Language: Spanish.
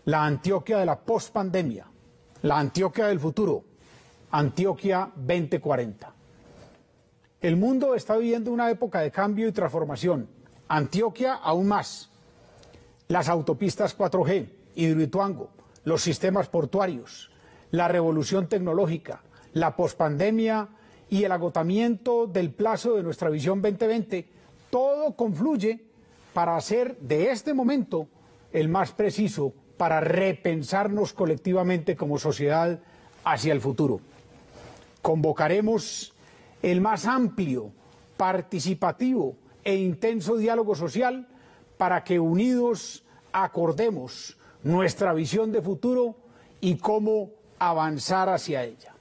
la Antioquia de la pospandemia, la Antioquia del futuro, Antioquia 2040. El mundo está viviendo una época de cambio y transformación. Antioquia aún más. Las autopistas 4G, Hidroituango, los sistemas portuarios, la revolución tecnológica, la pospandemia y el agotamiento del plazo de nuestra visión 2020, todo confluye para hacer de este momento el más preciso para repensarnos colectivamente como sociedad hacia el futuro. Convocaremos el más amplio, participativo e intenso diálogo social para que unidos acordemos nuestra visión de futuro y cómo avanzar hacia ella.